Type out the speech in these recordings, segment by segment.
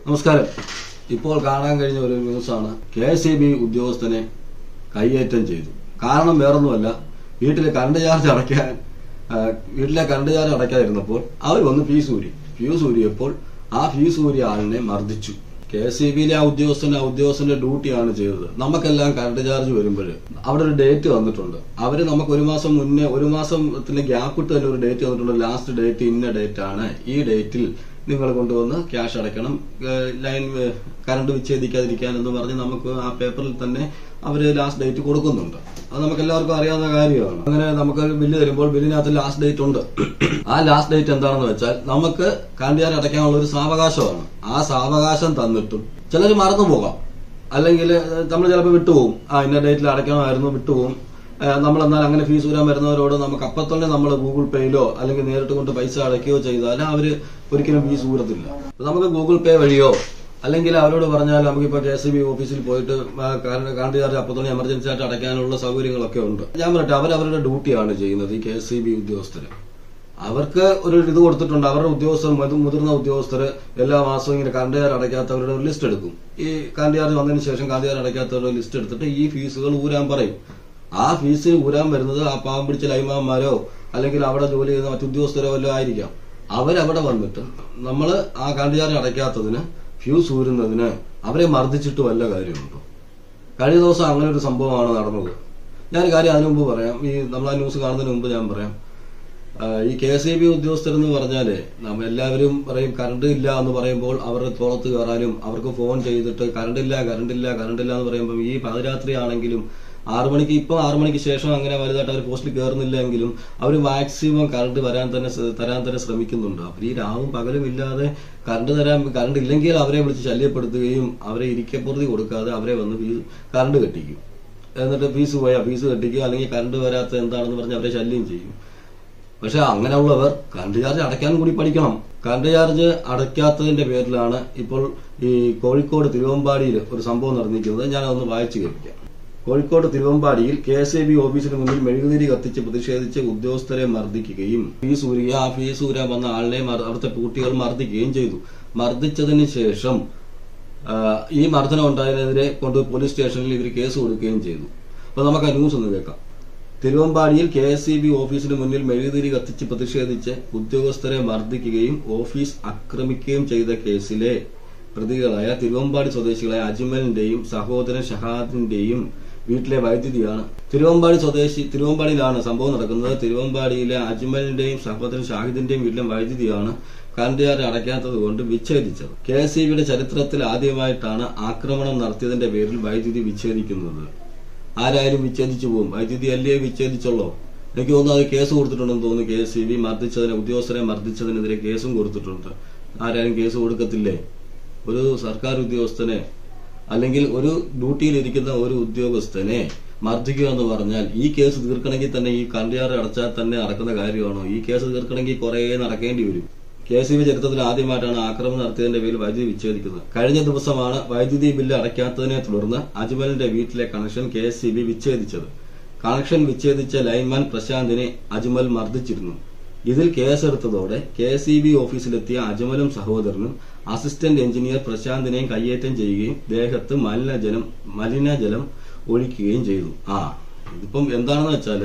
നമസ്കാരം. ഇപ്പോൾ കാണാൻ കഴിഞ്ഞ ഒരു ന്യൂസാണ്. KSEB ഉദ്യോഗസ്ഥനെ കയ്യേറ്റം ചെയ്തു. കാരണം വേറൊന്നുമല്ല, വീട്ടിലെ കറണ്ട് ചാർജ് അടയ്ക്കാതിരുന്നപ്പോൾ അവർ വന്ന് ഫീസ് ഊരിയപ്പോൾ ആ ഫീസ് ഊരിയ ആളിനെ മർദ്ദിച്ചു. KSEBയിലെ ആ ഉദ്യോഗസ്ഥന്റെ ഡ്യൂട്ടിയാണ് ചെയ്തത്. നമുക്കെല്ലാം കറണ്ട് ചാർജ് വരുമ്പോൾ അവിടെ ഒരു ഡേറ്റ് വന്നിട്ടുണ്ട്. അവര് നമുക്ക് ഒരു മാസത്തിന് ഗ്യാപ്പ് ഇട്ട് തന്നെ ഒരു ഡേറ്റ് വന്നിട്ടുണ്ട്. ലാസ്റ്റ് ഡേറ്റ് ഇന്ന ഡേറ്റ് ആണ്, ഈ ഡേറ്റിൽ നിങ്ങൾ കൊണ്ടുവന്ന് ക്യാഷ് അടയ്ക്കണം, ലൈൻ കറണ്ട് വിച്ഛേദിക്കാതിരിക്കാൻ എന്ന് പറഞ്ഞ് നമുക്ക് ആ പേപ്പറിൽ തന്നെ അവര് ലാസ്റ്റ് ഡേറ്റ് കൊടുക്കുന്നുണ്ട്. അത് നമുക്ക് എല്ലാവർക്കും അറിയാവുന്ന കാര്യമാണ്. അങ്ങനെ നമുക്ക് ബില്ല് തരുമ്പോൾ ബില്ലിനകത്ത് ലാസ്റ്റ് ഡേറ്റ് ഉണ്ട്. ആ ലാസ്റ്റ് ഡേറ്റ് എന്താണെന്ന് വെച്ചാൽ നമുക്ക് കറണ്ട് ചാർജ് അടയ്ക്കാനുള്ള ഒരു സാവകാശമാണ്. ആ സാവകാശം തന്നിട്ടും ചിലർ മറന്നു പോകാം, അല്ലെങ്കിൽ നമ്മൾ ചിലപ്പോൾ വിട്ടുപോകും. ഇന്ന ഡേറ്റിൽ അടയ്ക്കണമായിരുന്നു, വിട്ടുപോകും. നമ്മളെന്നാൽ അങ്ങനെ ഫീസ് ഊരാൻ വരുന്നവരോട് നമുക്ക് അപ്പത്തന്നെ നമ്മൾ ഗൂഗിൾ പേയിലോ അല്ലെങ്കിൽ നേരിട്ട് കൊണ്ട് പൈസ അടയ്ക്കുകയോ ചെയ്താൽ അവര് ഒരിക്കലും ഫീസ് ഊരത്തില്ല. നമുക്ക് ഗൂഗിൾ പേ വഴിയോ അല്ലെങ്കിൽ അവരോട് പറഞ്ഞാൽ നമുക്കിപ്പോ KSEB ഓഫീസിൽ പോയിട്ട് കറണ്ട് ചാർജ് അപ്പത്തന്നെ എമർജൻസി ആയിട്ട് അടയ്ക്കാനുള്ള സൗകര്യങ്ങളൊക്കെ ഉണ്ട്. ഞാൻ പറയട്ടെ, അവരവരുടെ ഡ്യൂട്ടിയാണ് ചെയ്യുന്നത്. ഈ KSEB ഉദ്യോഗസ്ഥര് അവർക്ക് ഒരു ഇത് കൊടുത്തിട്ടുണ്ട്. അവരുടെ മുതിർന്ന ഉദ്യോഗസ്ഥർ എല്ലാ മാസവും ഇങ്ങനെ കറണ്ട് ചാർജ് അടയ്ക്കാത്തവരുടെ ഒരു ലിസ്റ്റ് എടുക്കും. ഈ കറണ്ട് ചാർജ് വന്നതിന് ശേഷം കറണ്ട് ചാർജ് അടയ്ക്കാത്തവരുടെ ലിസ്റ്റ് എടുത്തിട്ട് ഈ ഫീസുകൾ ഊരാൻ പറയും. ആ ഫീസ് ഊരാൻ വരുന്നത് ആ പാവം പിടിച്ച ലൈമാന്മാരോ അല്ലെങ്കിൽ അവിടെ ജോലി ചെയ്യുന്ന മറ്റു ഉദ്യോഗസ്ഥരോ വല്ലതും ആയിരിക്കാം. അവരവിടെ വന്നിട്ട് നമ്മള് ആ കറണ്ട് ചാർജ് അടയ്ക്കാത്തതിന് ഫ്യൂസ് ഊരുന്നതിന് അവരെ മർദ്ദിച്ചിട്ട് വല്ല കാര്യമുണ്ടോ? കഴിഞ്ഞ ദിവസം അങ്ങനെ ഒരു സംഭവമാണ് നടന്നത്. ഞാൻ കാര്യം അതിനു മുമ്പ് പറയാം. നമ്മൾ ആ ന്യൂസ് കാണുന്നതിന് മുമ്പ് ഞാൻ പറയാം. ഈ KSEB ഉദ്യോഗസ്ഥരെന്ന് പറഞ്ഞാല് എല്ലാവരും പറയും കറണ്ട് ഇല്ല എന്ന് പറയുമ്പോൾ അവരുടെ തോളത്ത് കയറാനും അവർക്ക് ഫോൺ ചെയ്തിട്ട് കറണ്ട് ഇല്ല എന്ന് പറയുമ്പോൾ ഈ പാതിരാത്രി ആണെങ്കിലും 6 മണിക്ക് ശേഷം അങ്ങനെ വലുതായിട്ട് അവർ പോസ്റ്റിൽ കയറുന്നില്ല എങ്കിലും അവർ മാക്സിമം കറണ്ട് തരാൻ തന്നെ ശ്രമിക്കുന്നുണ്ട്. അവർ ഈ രാവും പകലും ഇല്ലാതെ കറണ്ട് ഇല്ലെങ്കിൽ അവരെ വിളിച്ച് ശല്യപ്പെടുത്തുകയും അവരെ ഇരിക്കപ്പുറത്തി കൊടുക്കാതെ അവരെ വന്ന് കറണ്ട് കെട്ടിക്കും. എന്നിട്ട് ഫീസ് കെട്ടിക്കും, അല്ലെങ്കിൽ കറണ്ട് വരാത്ത എന്താണെന്ന് പറഞ്ഞ് അവരെ ശല്യം ചെയ്യും. പക്ഷെ അങ്ങനെയുള്ളവർ കറണ്ട് ചാർജ് അടയ്ക്കാൻ കൂടി പഠിക്കണം. കറണ്ട് ചാർജ് അടയ്ക്കാത്തതിന്റെ പേരിലാണ് ഇപ്പോൾ ഈ കോഴിക്കോട് തിരുവമ്പാടിയിൽ ഒരു സംഭവം നടന്നിരിക്കുന്നത്. ഞാനതൊന്ന് വായിച്ചു കേൾപ്പിക്കാം. കോഴിക്കോട് തിരുവമ്പാടിയിൽ KSEB ഓഫീസിന് മുന്നിൽ മെഴുകുതിരി കത്തിച്ച് പ്രതിഷേധിച്ച് ഉദ്യോഗസ്ഥരെ മർദ്ദിക്കുകയും ആ ഫീസ് ഊരാൻ വന്ന ആളിനെ അവിടുത്തെ കുട്ടികൾ മർദ്ദിക്കുകയും ചെയ്തു. മർദ്ദിച്ചതിന് ശേഷം ഈ മർദ്ദനം ഉണ്ടായതിനെതിരെ കൊണ്ട് പോലീസ് സ്റ്റേഷനിൽ ഇവർ കേസ് കൊടുക്കുകയും ചെയ്തു. അപ്പൊ നമുക്ക് ആ ന്യൂസ് ഒന്ന് കേൾക്കാം. തിരുവമ്പാടിയിൽ KSEB ഓഫീസിന് മുന്നിൽ മെഴുകുതിരി കത്തിച്ച് പ്രതിഷേധിച്ച് ഉദ്യോഗസ്ഥരെ മർദ്ദിക്കുകയും ഓഫീസ് ആക്രമിക്കുകയും ചെയ്ത കേസിലെ പ്രതികളായ തിരുവമ്പാടി സ്വദേശികളായ അജ്മലിന്റെയും സഹോദരൻ ഷഹാദിന്റെയും വീട്ടിലെ വൈദ്യുതിയാണ്. തിരുവമ്പാടിയിലാണ് സംഭവം നടക്കുന്നത്. തിരുവമ്പാടിയിലെ അജ്മലിന്റെയും സഹോദരൻ ഷാഹിദിന്റെയും വീട്ടിലെ വൈദ്യുതിയാണ് കറണ്ട് ചാർജ് അടയ്ക്കാത്തത് കൊണ്ട് വിച്ഛേദിച്ചത്. KSEBയുടെ ചരിത്രത്തിൽ ആദ്യമായിട്ടാണ് ആക്രമണം നടത്തിയതിന്റെ പേരിൽ വൈദ്യുതി വിച്ഛേദിക്കുന്നത്. ആരായാലും വിച്ഛേദിച്ചു പോകും, വൈദ്യുതി അല്ലേ വിച്ഛേദിച്ചുള്ളോ? എനിക്ക് തോന്നുന്നു അത് കേസ് കൊടുത്തിട്ടുണ്ടെന്ന് തോന്നുന്നു. KSEB ഉദ്യോഗസ്ഥരെ മർദ്ദിച്ചതിനെതിരെ കേസും കൊടുത്തിട്ടുണ്ട്. ആരായാലും കേസ് കൊടുക്കത്തില്ലേ? ഒരു സർക്കാർ ഉദ്യോഗസ്ഥനെ അല്ലെങ്കിൽ ഒരു ഡ്യൂട്ടിയിലിരിക്കുന്ന ഒരു ഉദ്യോഗസ്ഥനെ മർദ്ദിക്കുക എന്ന് പറഞ്ഞാൽ ഈ കേസ് തീർക്കണമെങ്കിൽ തന്നെ ഈ കറണ്ട് ചാർജ് അടച്ചാൽ തന്നെ നടക്കുന്ന കാര്യമാണോ? ഈ കേസ് തീർക്കണമെങ്കിൽ കുറെ നടക്കേണ്ടി വരും. KSEB ചരിത്രത്തിൽ ആദ്യമായിട്ടാണ് ആക്രമണം നടത്തിയതിന്റെ പേരിൽ വൈദ്യുതി വിച്ഛേദിക്കുന്നത്. കഴിഞ്ഞ ദിവസമാണ് വൈദ്യുതി ബില്ല് അടയ്ക്കാത്തതിനെ തുടർന്ന് അജ്മലിന്റെ വീട്ടിലെ കണക്ഷൻ KSEB വിച്ഛേദിച്ചത്. കണക്ഷൻ വിച്ഛേദിച്ച ലൈൻമാൻ പ്രശാന്തിനെ അജ്മൽ മർദ്ദിച്ചിരുന്നു. ഇതിൽ കേസെടുത്തതോടെ KSEB ഓഫീസിലെത്തിയ അജ്മലും സഹോദരനും അസിസ്റ്റന്റ് എഞ്ചിനീയർ പ്രശാന്തിനെയും കയ്യേറ്റം ചെയ്യുകയും ദേഹത്ത് മലിനജലം ഒഴിക്കുകയും ചെയ്തു. ഇതിപ്പം എന്താണെന്ന് വെച്ചാല്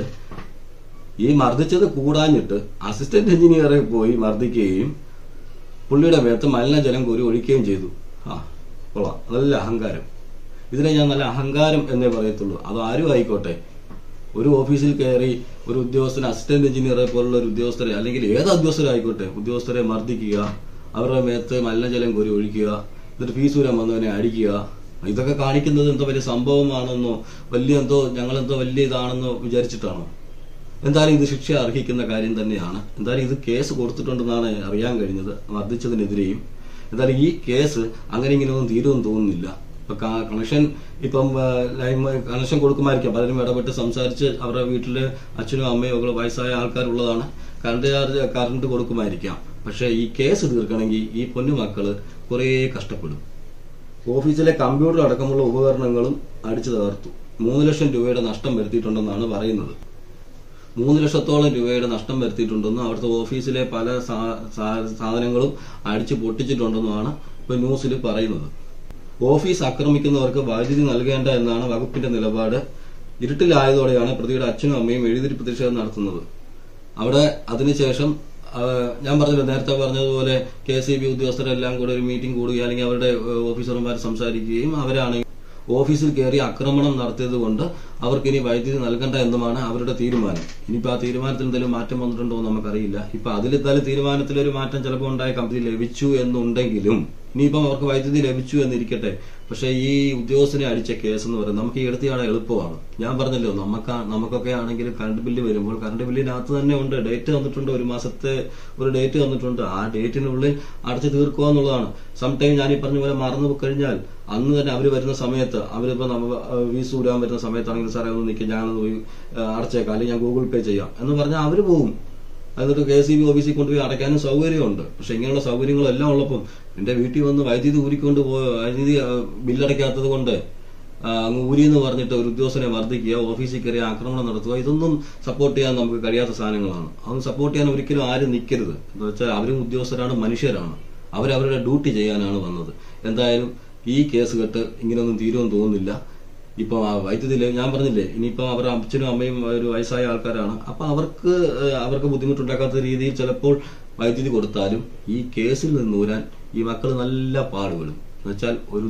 ഈ മർദ്ദിച്ചത് കൂടാഞ്ഞിട്ട് അസിസ്റ്റന്റ് എഞ്ചിനീയറെ പോയി മർദ്ദിക്കുകയും പുള്ളിയുടെ മേത്ത് മലിനജലം കോരി ഒഴിക്കുകയും ചെയ്തു. കൊള്ളാം, നല്ല അഹങ്കാരം. ഇതിനെ ഞാൻ നല്ല അഹങ്കാരം എന്നേ പറയത്തുള്ളൂ. അത് ആരും ആയിക്കോട്ടെ, ഒരു ഓഫീസിൽ കയറി ഒരു ഉദ്യോഗസ്ഥന് അസിസ്റ്റന്റ് എഞ്ചിനീയറെ പോലുള്ള ഒരു ഉദ്യോഗസ്ഥരെ അല്ലെങ്കിൽ ഏത് ഉദ്യോഗസ്ഥരായിക്കോട്ടെ ഉദ്യോഗസ്ഥരെ മർദ്ദിക്കുക, അവരുടെ മേത്ത് മലിനജലം കോരി ഒഴിക്കുക, എന്നിട്ട് ഫീസ് ഊരാൻ വന്നവനെ അടിക്കുക, ഇതൊക്കെ കാണിക്കുന്നത് എന്തോ വലിയ സംഭവമാണെന്നോ ഞങ്ങളെന്തോ വലിയ ഇതാണെന്നോ വിചാരിച്ചിട്ടാണോ? എന്തായാലും ഇത് ശിക്ഷ അർഹിക്കുന്ന കാര്യം തന്നെയാണ്. എന്തായാലും ഇത് കേസ് കൊടുത്തിട്ടുണ്ടെന്നാണ് അറിയാൻ കഴിഞ്ഞത് മർദ്ദിച്ചതിനെതിരെയും. എന്തായാലും ഈ കേസ് അങ്ങനെ ഇങ്ങനെയൊന്നും തീരുമെന്ന് തോന്നുന്നില്ല. കണക്ഷൻ കൊടുക്കുമായിരിക്കാം, പലരും ഇടപെട്ട് സംസാരിച്ച് അവരുടെ വീട്ടില് അച്ഛനും അമ്മയും ഒക്കെ വയസ്സായ ആൾക്കാരുള്ളതാണ്, കറണ്ട് കൊടുക്കുമായിരിക്കാം. പക്ഷെ ഈ കേസ് തീർക്കണമെങ്കിൽ ഈ പൊന്നുമക്കള് കുറെ കഷ്ടപ്പെടും. ഓഫീസിലെ കമ്പ്യൂട്ടർ അടക്കമുള്ള ഉപകരണങ്ങളും അടിച്ചു തകർത്തു. 3 ലക്ഷം രൂപയുടെ നഷ്ടം വരുത്തിയിട്ടുണ്ടെന്നാണ് പറയുന്നത്. 3 ലക്ഷത്തോളം രൂപയുടെ നഷ്ടം വരുത്തിയിട്ടുണ്ടെന്നും അവിടുത്തെ ഓഫീസിലെ പല സാധനങ്ങളും അടിച്ചു പൊട്ടിച്ചിട്ടുണ്ടെന്നുമാണ് ഇപ്പൊ ന്യൂസിൽ പറയുന്നത്. ഓഫീസ് ആക്രമിക്കുന്നവർക്ക് വൈദ്യുതി നൽകേണ്ട എന്നാണ് വകുപ്പിന്റെ നിലപാട്. ഇരുട്ടിലായതോടെയാണ് പ്രതിയുടെ അച്ഛനും അമ്മയും എഴുതിരി പ്രതിഷേധം നടത്തുന്നത്. അവിടെ അതിനുശേഷം ഞാൻ പറഞ്ഞല്ലോ, നേരത്തെ പറഞ്ഞതുപോലെ KSEB ഉദ്യോഗസ്ഥരെല്ലാം കൂടെ ഒരു മീറ്റിംഗ് കൂടുകയും അല്ലെങ്കിൽ അവരുടെ ഓഫീസർമാർ സംസാരിക്കുകയും അവരാണ് ഓഫീസിൽ കയറി ആക്രമണം നടത്തിയത് കൊണ്ട് അവർക്ക് ഇനി വൈദ്യുതി നൽകണ്ട എന്നുമാണ് അവരുടെ തീരുമാനം. ഇനിയിപ്പോൾ ആ തീരുമാനത്തിൽ എന്തെങ്കിലും മാറ്റം വന്നിട്ടുണ്ടോ എന്ന് നമുക്കറിയില്ല. ഇപ്പൊ അതിലെത്താലും തീരുമാനത്തിലൊരു മാറ്റം ചിലപ്പോൾ ഉണ്ടായ കമ്പനി ലഭിച്ചു എന്നുണ്ടെങ്കിലും ഇനിയിപ്പം അവർക്ക് വൈദ്യുതി ലഭിച്ചു എന്നിരിക്കട്ടെ. പക്ഷെ ഈ ഉദ്യോഗസ്ഥനെ അടിച്ച കേസ് എന്ന് പറയുന്നത് നമുക്ക് ഈ എടുത്തിയാണ് എളുപ്പമാണ്. ഞാൻ പറഞ്ഞല്ലോ, നമുക്കൊക്കെ ആണെങ്കിൽ കറണ്ട് ബില്ല് വരുമ്പോൾ കറണ്ട് ബില്ലിനകത്ത് തന്നെ ഉണ്ട്, ഡേറ്റ് തന്നിട്ടുണ്ട്, ഒരു മാസത്തെ ഒരു ഡേറ്റ് തന്നിട്ടുണ്ട്. ആ ഡേറ്റിനുള്ളിൽ അടച്ചു തീർക്കുക എന്നുള്ളതാണ്. സംടൈം ഞാൻ ഈ പറഞ്ഞ പോലെ മറന്നു കഴിഞ്ഞാൽ അന്ന് തന്നെ അവർ വരുന്ന സമയത്ത്, അവരിപ്പോ വീസ് ഊരാൻ വരുന്ന സമയത്താണെങ്കിൽ സാറേ ഒന്ന് നിൽക്കുക, ഞാനൊന്ന് പോയി അടച്ചേക്കാം, അല്ലെങ്കിൽ ഞാൻ ഗൂഗിൾ പേ ചെയ്യാം എന്ന് പറഞ്ഞാൽ അവർ പോകും. എന്നിട്ട് KSEB ഓഫീസിൽ കൊണ്ടുപോയി അടയ്ക്കാനും സൗകര്യമുണ്ട്. പക്ഷെ ഇങ്ങനെയുള്ള സൗകര്യങ്ങളെല്ലാം ഉള്ളപ്പം എന്റെ വീട്ടിൽ വന്ന് വൈദ്യുതി ഊരിക്കൊണ്ട് വൈദ്യുതി ബില്ലടയ്ക്കാത്തത് കൊണ്ട് അങ്ങ് ഊരിയെന്ന് പറഞ്ഞിട്ട് ഒരു ഉദ്യോഗസ്ഥനെ മർദ്ദിക്കുക, ഓഫീസിൽ കയറി ആക്രമണം നടത്തുക, ഇതൊന്നും സപ്പോർട്ട് ചെയ്യാൻ നമുക്ക് കഴിയാത്ത സാധനങ്ങളാണ്. അതൊന്നും സപ്പോർട്ട് ചെയ്യാൻ ഒരിക്കലും ആരും നിൽക്കരുത്. എന്ന് വെച്ചാൽ അവരും ഉദ്യോഗസ്ഥരാണ്, മനുഷ്യരാണ്. അവരവരുടെ ഡ്യൂട്ടി ചെയ്യാനാണ് വന്നത്. എന്തായാലും ഈ കേസ് കെട്ട് ഇങ്ങനെയൊന്നും തീരുമെന്ന് തോന്നുന്നില്ല. ഇപ്പൊ വൈദ്യുതി ഞാൻ പറഞ്ഞില്ലേ, ഇനിയിപ്പോ അവരുടെ അച്ഛനും അമ്മയും ഒരു വയസ്സായ ആൾക്കാരാണ്. അപ്പൊ അവർക്ക് ബുദ്ധിമുട്ടുണ്ടാക്കാത്ത രീതിയിൽ ചിലപ്പോൾ വൈദ്യുതി കൊടുത്താലും ഈ കേസിൽ നിന്നൂരാൻ ഈ മക്കൾ നല്ല പാടുപെടും. എന്നുവെച്ചാൽ ഒരു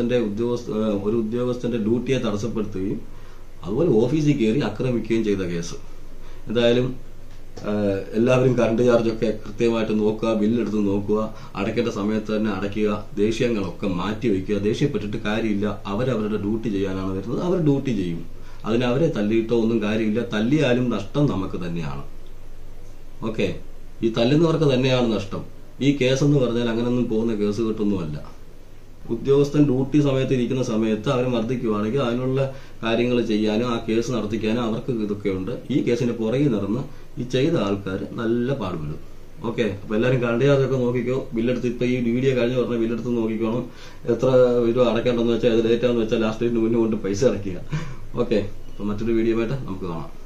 ഉദ്യോഗസ്ഥന്റെ ഡ്യൂട്ടിയെ തടസ്സപ്പെടുത്തുകയും അതുപോലെ ഓഫീസിൽ കയറി ആക്രമിക്കുകയും ചെയ്ത കേസ്. എന്തായാലും എല്ലാവരും കറണ്ട് ചാർജൊക്കെ കൃത്യമായിട്ട് നോക്കുക, ബില്ലെടുത്ത് നോക്കുക, അടയ്ക്കേണ്ട സമയത്ത് തന്നെ അടയ്ക്കുക, ദേഷ്യങ്ങളൊക്കെ മാറ്റിവെക്കുക. ദേഷ്യപ്പെട്ടിട്ട് കാര്യമില്ല. അവരവരുടെ ഡ്യൂട്ടി ചെയ്യാനാണ് വരുന്നത്, അവർ ഡ്യൂട്ടി ചെയ്യും. അതിന് അവരെ തല്ലിയിട്ടോ ഒന്നും കാര്യമില്ല. തല്ലിയാലും നഷ്ടം നമുക്ക് തന്നെയാണ്. ഓക്കെ, ഈ തല്ലുന്നവർക്ക് തന്നെയാണ് നഷ്ടം. ഈ കേസെന്ന് പറഞ്ഞാൽ അങ്ങനെയൊന്നും പോകുന്ന കേസ് കിട്ടൊന്നുമല്ല. ഉദ്യോഗസ്ഥൻ ഡ്യൂട്ടി സമയത്ത് ഇരിക്കുന്ന സമയത്ത് അവർ മർദ്ദിക്കുവാണെങ്കിൽ അതിനുള്ള കാര്യങ്ങൾ ചെയ്യാനും ആ കേസ് നടത്തിക്കാനും അവർക്ക് ഇതൊക്കെയുണ്ട്. ഈ കേസിന്റെ പുറകിൽ നടന്ന് ഈ ചെയ്ത ആൾക്കാർ നല്ല പാടുപെടും. ഓക്കെ, അപ്പൊ എല്ലാവരും കറണ്ട് ചാർജൊക്കെ നോക്കിക്കോ. ബില്ലെടുത്ത് ഇപ്പൊ ഈ വീഡിയോ കഴിഞ്ഞ് പറഞ്ഞ ബില്ലെടുത്ത് നോക്കിക്കോണം. എത്ര രൂപ അടയ്ക്കേണ്ടെന്ന് വെച്ചാൽ, ഏത് ഡേറ്റാന്ന് വെച്ചാൽ ലാസ്റ്റ് ഡേറ്റിന് മുന്നേ കൊണ്ട് പൈസ അടയ്ക്കുക. ഓക്കെ, അപ്പൊ മറ്റൊരു വീഡിയോ ആയിട്ട് നമുക്ക് കാണാം.